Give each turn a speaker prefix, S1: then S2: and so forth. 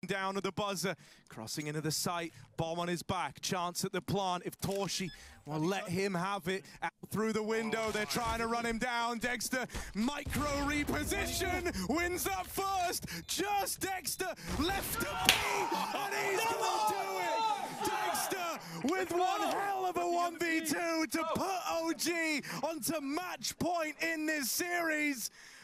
S1: down at the buzzer, crossing into the site, bomb on his back, chance at the plant. If Torshi will let him have it out through the window, they're trying to run him down. Degster, micro reposition, wins up first. Just Degster left to be, and he's gonna do it. Degster with one hell of a 1v2 to put OG onto match point in this series.